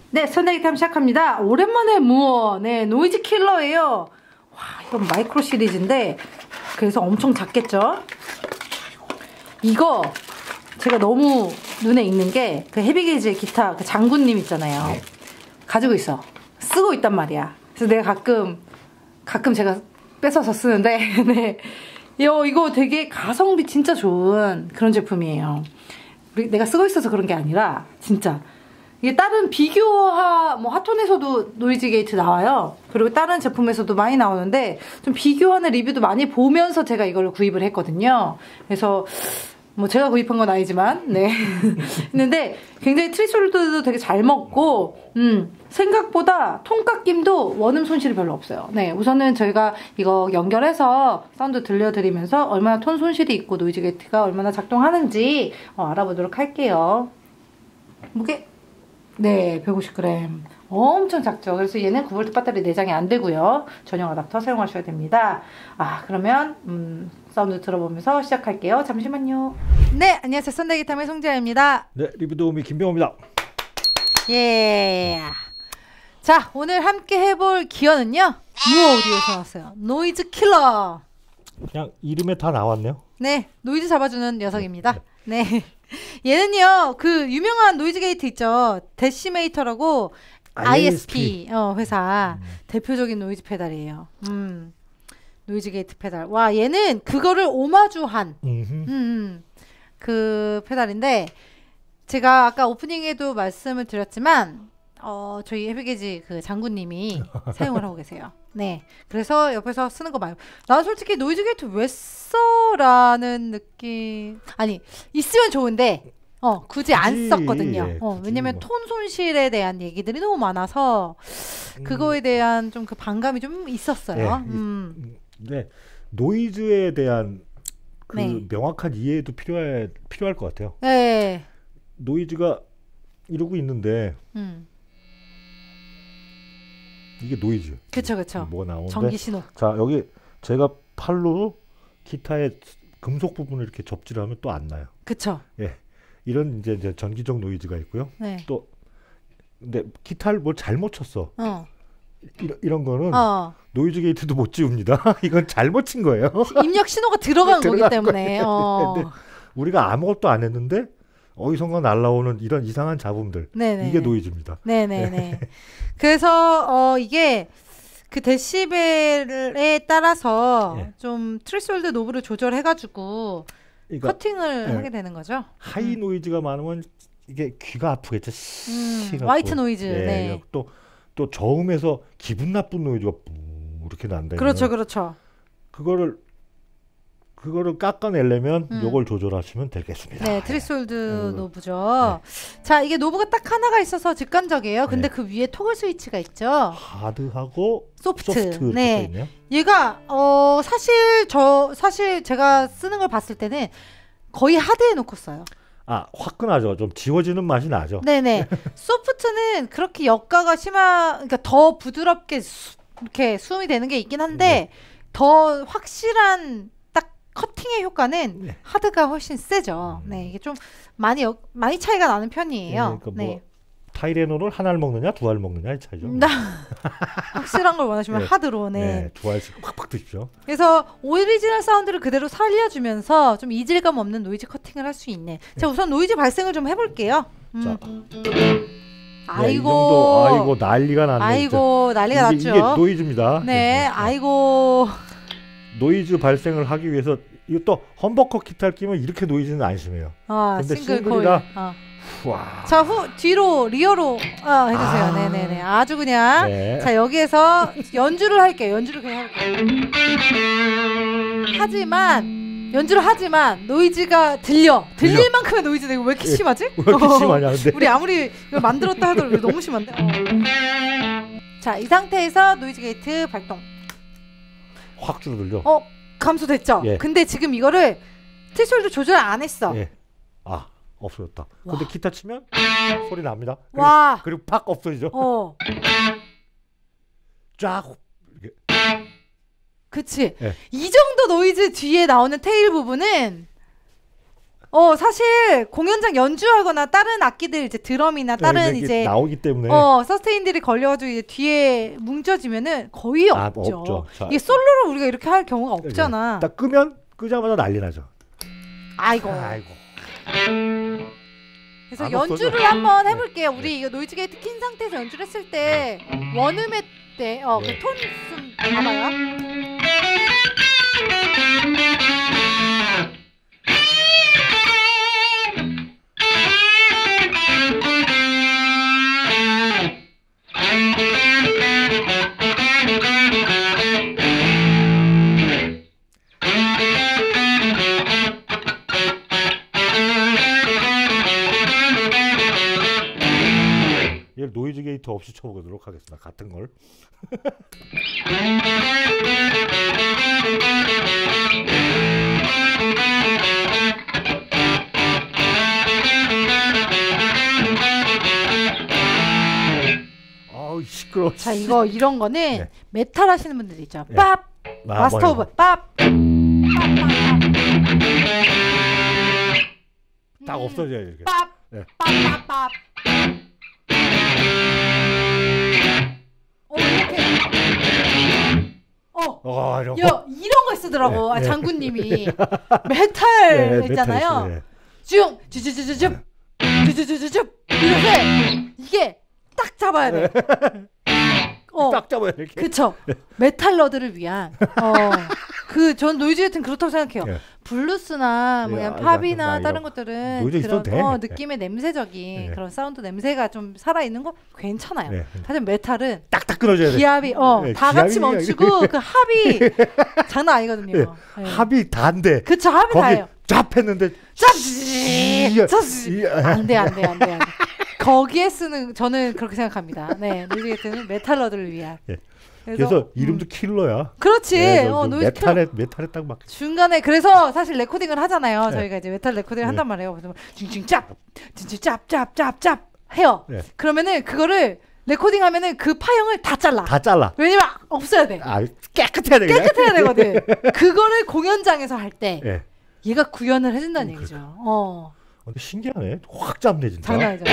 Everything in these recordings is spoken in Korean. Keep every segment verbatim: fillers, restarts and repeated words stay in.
네, 선대기탐 시작합니다. 오랜만에 무어, 네, 노이즈 킬러예요. 와, 이건 마이크로 시리즈인데, 그래서 엄청 작겠죠? 이거, 제가 너무 눈에 익는 게, 그 헤비게이지의 기타, 그 장군님 있잖아요. 네. 가지고 있어. 쓰고 있단 말이야. 그래서 내가 가끔, 가끔 제가 뺏어서 쓰는데, 네. 이거, 이거 되게 가성비 진짜 좋은 그런 제품이에요. 내가 쓰고 있어서 그런 게 아니라, 진짜. 이게 다른 비교하, 뭐, 하톤에서도 노이즈 게이트 나와요. 그리고 다른 제품에서도 많이 나오는데, 좀 비교하는 리뷰도 많이 보면서 제가 이걸 구입을 했거든요. 그래서, 뭐, 제가 구입한 건 아니지만, 네. 했는데, 굉장히 트리솔드도 되게 잘 먹고, 음, 생각보다 통깎임도 원음 손실이 별로 없어요. 네. 우선은 저희가 이거 연결해서 사운드 들려드리면서 얼마나 톤 손실이 있고 노이즈 게이트가 얼마나 작동하는지 어, 알아보도록 할게요. 무게? 네, 백오십 그램. 엄청 작죠. 그래서 얘는 구 볼트 배터리 내장이 안 되고요. 전용 어댑터 사용하셔야 됩니다. 아, 그러면 음, 사운드 들어보면서 시작할게요. 잠시만요. 네, 안녕하세요. 썬데기탐의 송지아입니다. 네, 리뷰 도우미 김병호입니다. 예. 자, 오늘 함께 해볼 기어는요. 무어 오디오에서 나왔어요. 노이즈 킬러. 그냥 이름에 다 나왔네요. 네, 노이즈 잡아주는 녀석입니다. 네. 네. 얘는요, 그 유명한 노이즈 게이트 있죠. 데시메이터라고 아이에스피 어, 회사 음. 대표적인 노이즈 페달이에요. 음. 노이즈 게이트 페달. 와, 얘는 그거를 오마주한 음, 그 페달인데 제가 아까 오프닝에도 말씀을 드렸지만 어, 저희 헤비게이지 그 장군님이 사용을 하고 계세요. 네. 그래서 옆에서 쓰는 거 말고 난 솔직히 노이즈 게이트 왜 써라는 느낌. 아니, 있으면 좋은데 어, 굳이, 굳이 안 썼거든요. 예, 어, 왜냐면 뭐. 톤 손실에 대한 얘기들이 너무 많아서 음. 그거에 대한 좀 그 반감이 좀 있었어요. 예, 음. 네. 노이즈에 대한 그 네. 명확한 이해도 필요할 필요할 것 같아요. 네. 노이즈가 이러고 있는데 음. 이게 노이즈. 그쵸, 그쵸. 뭐가 나오는데. 전기 신호. 자, 여기 제가 팔로 기타의 금속 부분을 이렇게 접지를 하면 또 안 나요. 그쵸. 예. 이런 이제, 이제 전기적 노이즈가 있고요. 네. 또, 근데 기타를 뭘 잘못 쳤어. 어. 이런, 이런 거는 어. 노이즈 게이트도 못 지웁니다. 이건 잘못 친 거예요. 입력 신호가 들어간 거기 때문에. 어. 근데 우리가 아무것도 안 했는데 어디선가 날라오는 이런 이상한 잡음들. 네네. 이게 노이즈입니다. 네네네. 네. 그래서 어, 이게 그 데시벨에 따라서 네. 좀 트레스홀드 노브를 조절해가지고 그러니까, 커팅을 네. 하게 되는 거죠. 하이 음. 노이즈가 많으면 이게 귀가 아프겠죠. 음, 화이트 노이즈. 네. 네. 또, 또 저음에서 기분 나쁜 노이즈가 이렇게 난다. 그렇죠, 그렇죠. 그거를 그거를 깎아내려면 음. 요걸 조절하시면 되겠습니다. 네, 트리솔드 네. 노브죠. 네. 자, 이게 노브가 딱 하나가 있어서 직관적이에요. 근데 네. 그 위에 토글 스위치가 있죠. 하드하고 소프트. 소프트 네. 있네요. 얘가 어 사실 저 사실 제가 쓰는 걸 봤을 때는 거의 하드해 놓고 써요. 아, 화끈하죠. 좀 지워지는 맛이 나죠. 네네. 소프트는 그렇게 역가가 심한, 그러니까 더 부드럽게 수, 이렇게 수음이 되는 게 있긴 한데 네. 더 확실한 커팅의 효과는 네. 하드가 훨씬 세죠. 음. 네, 이게 좀 많이 여, 많이 차이가 나는 편이에요. 네, 그러니까 네. 뭐 타이레놀을 하나를 먹느냐 두 알을 먹느냐의 차이죠. 음, 확실한 걸 원하시면 네. 하드로 네. 네, 두 알씩 팍팍 드십시오. 그래서 오리지널 사운드를 그대로 살려주면서 좀 이질감 없는 노이즈 커팅을 할 수 있네. 네. 자, 우선 노이즈 발생을 좀 해볼게요. 음. 자. 아이고, 네, 아이고 난리가 났네. 아이고 진짜. 난리가 이게, 났죠. 이게 노이즈입니다. 네, 네. 아이고. 노이즈 발생을 하기 위해서 이거 또 험버커 기타를 끼면 이렇게 노이즈는 안 심해요. 아, 근데 싱글 싱글이라 아. 와. 자, 후 뒤로 리어로 아, 해주세요. 아. 네네네. 아주 그냥. 네. 자, 여기에서 연주를 할게요. 연주를 그냥 할게요. 하지만 연주를 하지만 노이즈가 들려. 들릴 들려. 만큼의 노이즈가 왜 이렇게 심하지? 왜 이렇게 심하냐 근데. 우리 아무리 이걸 만들었다 하더라도 너무 심한데. 어. 자, 이 상태에서 노이즈 게이트 발동. 확 줄어들죠. 어, 감소됐죠. 예. 근데 지금 이거를 트리솔드 조절 안 했어. 예. 아, 없어졌다. 와. 근데 기타 치면 소리 납니다. 그리고, 와. 그리고 팍 없어지죠. 어. 쫙. 이렇게. 그치. 예. 이 정도 노이즈 뒤에 나오는 테일 부분은 어 사실 공연장 연주하거나 다른 악기들 이제 드럼이나 다른 네, 이제 나오기 때문에 어 서스테인들이 걸려가지고 이제 뒤에 뭉쳐지면은 거의 아, 없죠. 없죠. 자, 이게 솔로로 우리가 이렇게 할 경우가 없잖아. 네. 딱 끄면 끄자마자 난리 나죠. 아이고. 아이고. 그래서 연주를 한번 해볼게요. 네. 우리 이거 노이즈 게이트 킨 상태에서 연주를 했을 때 원음의 때 어 그 톤 좀 봐봐요. 얘를 노이즈 게이트 없이 쳐보도록 하겠습니다. 같은 걸. 아우 시끄러워. 자 이거 이런 거는 네. 메탈 하시는 분들 있죠. 네. 밥 아, 마스터 오브 밥. 딱 없어져요 이렇게. 밥. 네. 밥. 어 이렇게. 어. 어 이런 거. 여, 이런 거 쓰더라고. 네, 아, 장군님이 메탈 네, 있잖아요. 메탈 쭉 주주주주줍 주주주주줍 이렇게 이게 딱 잡아야 돼. 어, 딱 잡아야 돼. 그쵸. 메탈러들을 위한. 어, 그 전 노이즈 게이트는 그렇다고 생각해요. 네. 블루스나 뭐 그냥 팝이나 나, 다른 것들은 그런 어, 느낌의 네. 냄새적인 네. 그런 사운드 냄새가 좀 살아 있는 거 괜찮아요. 네. 하지만 메탈은 딱딱 끊어져야 돼. 기압이 어, 네, 다 같이 멈추고 그 합이 장난 아니거든요. 네. 네. 합이 다인데. 그쵸, 합이 다예요. 잡했는데 짭지 안돼 안돼 안돼 안돼 거기에 쓰는 저는 그렇게 생각합니다. 네, 노이즈 게이트는 메탈러들을 위한. 네. 그래서, 그래서 이름도 음. 킬러야. 그렇지. 네, 어, 노이즈 메탈에 킬러. 메탈에 딱 맞게. 중간에 그래서 사실 레코딩을 하잖아요. 네. 저희가 이제 메탈 레코딩을 네. 한단 말이에요. 그래서 징징 짭, 징징 짭짭짭짭 해요. 네. 그러면은 그거를 레코딩하면은 그 파형을 다 잘라. 다 잘라. 왜냐면 없어야 돼. 아, 깨끗해야 돼. 깨끗해야 되거든. 그거를 공연장에서 할 때 네. 얘가 구현을 해준다는 음, 얘기죠. 어. 근데 신기하네. 확 잡네 진짜. 장난 아니죠.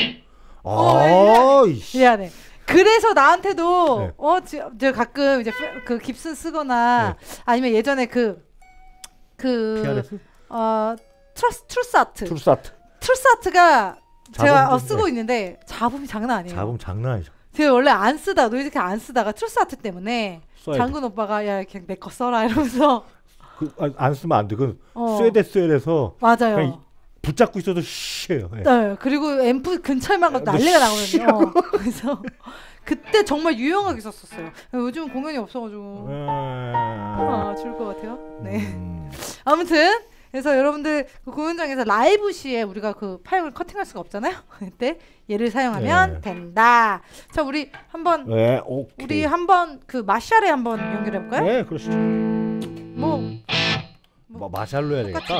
어, 미안해. 그래서 나한테도 네. 어, 저 가끔 이제 그 깁슨 쓰거나 네. 아니면 예전에 그 그 어 트러스 트루스아트 트루스아트 트루스아트가 제가 어, 쓰고 네. 있는데 잡음이 장난 아니에요. 잡음 장난 아니죠. 제가 원래 안 쓰다 노이즈 게이트 안 쓰다가 트루스아트 때문에 장군 돼. 오빠가 야 그냥 내 거 써라 이러면서 그, 안 쓰면 안 돼. 그 어. 스웨데 스웨데서 맞아요. 붙잡고 있어도 쉬해요. 네. 네. 그리고 앰프 근처에만 가도 난리가 나거든요. 어. 그래서 그때 정말 유용하게 썼었어요. 요즘 공연이 없어가지고 음... 아, 좋을 것 같아요. 네. 음... 아무튼 그래서 여러분들 그 공연장에서 라이브 시에 우리가 그 파일을 커팅할 수가 없잖아요. 그때 얘를 사용하면 네. 된다. 자, 우리 한번 네, 우리 한번 그 마샬에 한번 연결해 볼까요? 네, 그러시죠. 뭐, 뭐 마샬로 해야 되겠다.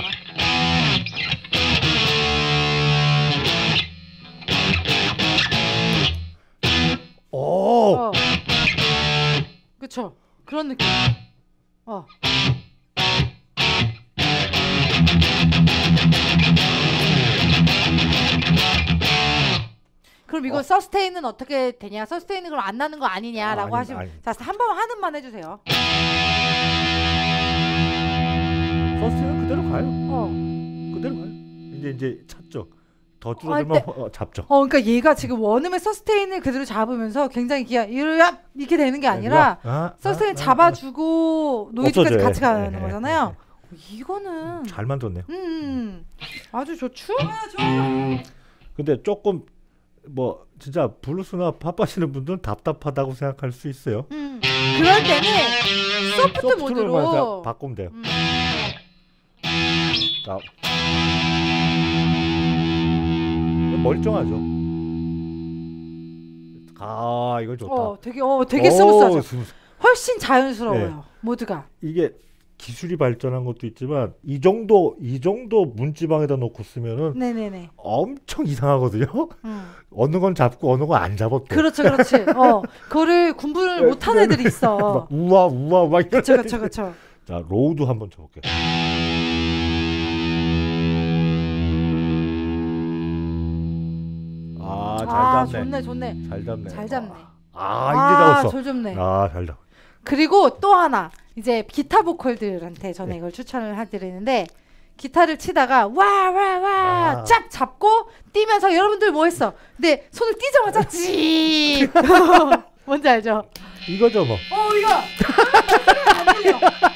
오. 어. 그쵸. 그런 느낌. 어. 그럼 이거 어. 서스테인은 어떻게 되냐? 서스테인은 그럼 안 나는 거 아니냐라고 아, 하시면 아니. 자, 한 번 하는만 해주세요. 서스테인은 그대로 가요. 어. 그대로 가요. 이제 이제 찾죠. 더 줄어들면 아, 어, 잡죠. 어, 그러니까 얘가 지금 원음의 서스테인을 그대로 잡으면서 굉장히 기아 이렇게 되는 게 아니라 아, 서스테인 아, 잡아주고 아, 노이즈까지 같이 가는 네, 거잖아요. 네, 네. 이거는 잘 만들었네요. 음, 아주 좋죠. 근데 조금 뭐 진짜 블루스나 팝 하시는 분들은 답답하다고 생각할 수 있어요. 음, 그럴 때는 소프트 모드로 바꾸면 돼요. 음. 자. 멀쩡하죠. 아, 이거 좋다. 어, 되게 어, 되게 스무스하죠. 스무스. 훨씬 자연스러워요. 네. 모두가. 이게 기술이 발전한 것도 있지만 이 정도 이 정도 문지방에다 놓고 쓰면은 네네네. 엄청 이상하거든요. 음. 어느 건 잡고 어느 건 안 잡았대. 그렇죠, 그렇지. 어, 그거를 공부를 못한 애들이 있어. 우와, 우와, 막 그렇죠, 그렇죠, 그렇죠. 자, 로우도 한번 쳐볼게요. 잘 아, 잡네. 좋네, 좋네. 잘 잡네. 잘 잡네. 아, 이제 잡았어. 저 좋네. 아, 잘 잡. 그리고 또 하나 이제 기타 보컬들한테 저는 네. 이걸 추천을 해드리는데 기타를 치다가 와 와 와 쫙 아. 잡고 뛰면서 여러분들 뭐 했어? 근데 손을 띄자마자 찌 뭔지 알죠? 이거죠 뭐. 어 이거 안 들려.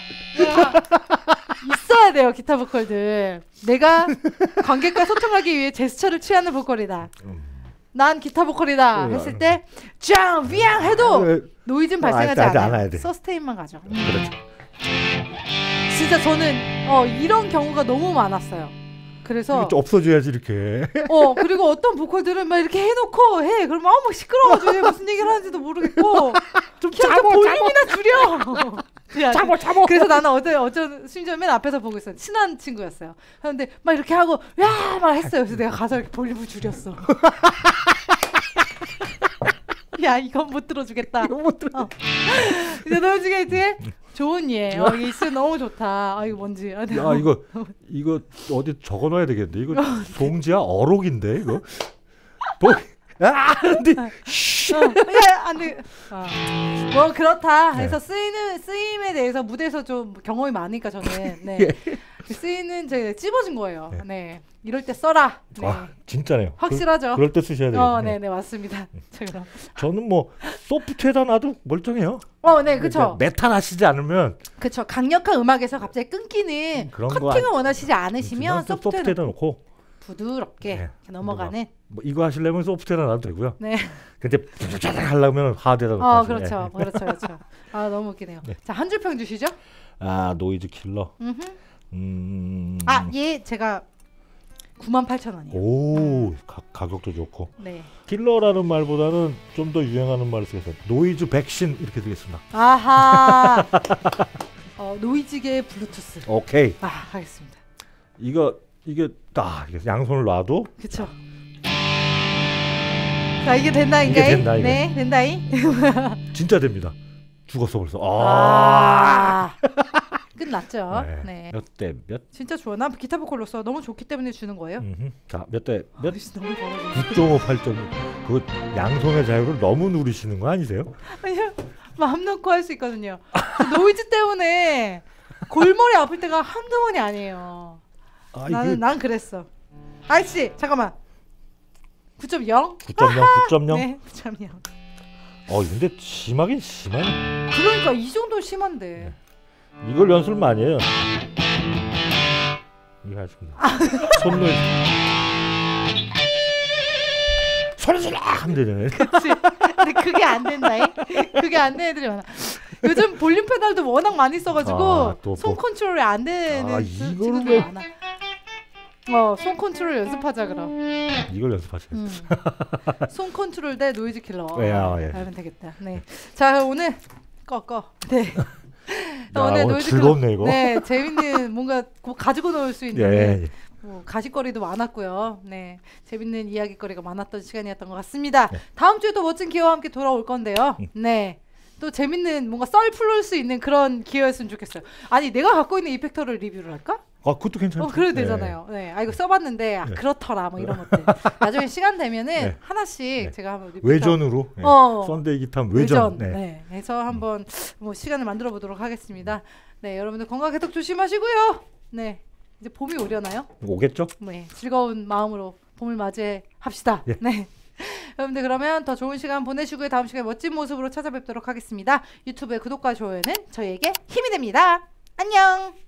있어야 돼요 기타 보컬들. 내가 관객과 소통하기 위해 제스처를 취하는 보컬이다. 난 기타 보컬이다 했을 때 짱 위앙 해도 노이즈는 발생하지 아, 않아요. 서스테인만 가죠. 그렇죠. 진짜 저는 어, 이런 경우가 너무 많았어요. 그래서 없어져야지 이렇게. 어 그리고 어떤 보컬들은 막 이렇게 해놓고 해. 그러면 어머 시끄러워가지고 무슨 얘기를 하는지도 모르겠고 좀 잡어 볼륨이나 줄여. 잡어 잡어. 그래서 나는 어제 어쩐 심지어 맨 앞에서 보고 있어요. 친한 친구였어요. 그런데 막 이렇게 하고 야 막 했어요. 그래서 내가 가서 이렇게 볼륨을 줄였어. 야 이건 못 들어주겠다. 이건 못 들어. 어. 이제 노이즈게이트에 좋은 예. 어, 이게 있으면 너무 좋다. 아 이거 뭔지. 아, 야 이거 이거 어디 적어놔야 되겠는데 이거 동지야 어록인데 이거. 뭐? 아 안돼. 안돼. 뭐 그렇다. 해서 네. 쓰이는 쓰임에 대해서 무대에서 좀 경험이 많으니까 저는 네. 쓰이는 제가 찝어준 거예요. 네. 네. 이럴 때 써라. 네. 아 진짜네요. 확실하죠. 그, 그럴 때 쓰셔야 돼요. 어, 네네 맞습니다. 그럼. 저는 뭐 소프트에다 놔도 멀쩡해요. 어, 네, 그렇죠. 메탈 하시지 않으면. 그렇죠. 강력한 음악에서 갑자기 끊기는 그런 커팅을 원하시지 않으시면 소프트에다, 소프트에다 놓고 부드럽게 네. 넘어가는. 뭐 이거 하시려면 소프트에다 놔도 되고요. 네. 근데 쫙쫙 하려면 하드에다 놓고. 어, 그렇죠, 네. 그렇죠, 그렇죠. 아 너무 웃기네요. 네. 자, 한 줄 평 주시죠. 아 노이즈 킬러. 음흠. 음. 아, 얘 제가 구만 팔천 원이에요. 오, 음. 가, 가격도 좋고. 네. 킬러라는 말보다는 좀 더 유행하는 말을 쓰겠어요. 노이즈 백신 이렇게 되겠습니다. 아하. 어, 노이즈계 블루투스. 오케이. 아, 하겠습니다. 이거 이게 딱 이게 양손을 놔도. 그렇죠. 자, 이게 된다인가요? 이게 된다, 이게. 네, 된다이. 진짜 됩니다. 죽었어 벌써. 아. 아. 끝났죠. 네. 네. 몇 대 몇? 진짜 좋아. 난 기타 보컬로서 너무 좋기 때문에 주는 거예요. 음흠. 자, 몇 대 몇? 구 점 오, 팔 점 육. 그 양손의 자유를 너무 누리시는 거 아니세요? 아니요. 마음 놓고 할 수 있거든요. 노이즈 때문에 골머리 아플 때가 한두 번이 아니에요. 아, 나는 그... 난 그랬어. 아이씨, 잠깐만. 구 점 영? 구 점 영, 구 점 영? 네, 구 점 영. 어, 근데 심하긴 심하네. 그러니까 이 정도 심한데. 네. 이걸 연습을 많이 해요. 이거 하십니다. 손을 소리 질러 하면 되잖아요. 그치. 근데 그게 안 된다잉. 그게 안 되는 애들이 많아. 요즘 볼륨 페달도 워낙 많이 써가지고 아, 또, 손 또. 컨트롤이 안 되는 아, 친구들이 많아. 어, 손 컨트롤 연습하자 그럼. 이걸 연습하자. 음. 손 컨트롤 대 노이즈 킬러. 야, 예. 하면 되겠다. 네. 자, 오늘 꺼 꺼. 네. 야, 오늘, 오늘 즐겁네 이거. 네, 재밌는 뭔가 가지고 놀 수 있는 예, 예. 뭐 가십거리도 많았고요. 네, 재밌는 이야기거리가 많았던 시간이었던 것 같습니다. 네. 다음 주에도 멋진 기회와 함께 돌아올 건데요. 음. 네, 또 재밌는 뭔가 썰 풀을 수 있는 그런 기회였으면 좋겠어요. 아니, 내가 갖고 있는 이펙터를 리뷰를 할까? 아, 그것도 괜찮죠. 어, 그래도 되잖아요. 네, 아 이거 써봤는데 아, 네. 그렇더라 뭐 이런 것들. 나중에 시간 되면은 네. 하나씩 네. 제가 한번 리뷰 외전으로. 네. 어, 썬데이 기탐 외전. 외전. 네. 네, 해서 한번 뭐 시간을 만들어 보도록 하겠습니다. 네, 여러분들 건강 계속 조심하시고요. 네, 이제 봄이 오려나요? 오겠죠? 네, 즐거운 마음으로 봄을 맞이합시다. 예. 네. 여러분들 그러면 더 좋은 시간 보내시고요. 다음 시간에 멋진 모습으로 찾아뵙도록 하겠습니다. 유튜브의 구독과 좋아요는 저희에게 힘이 됩니다. 안녕.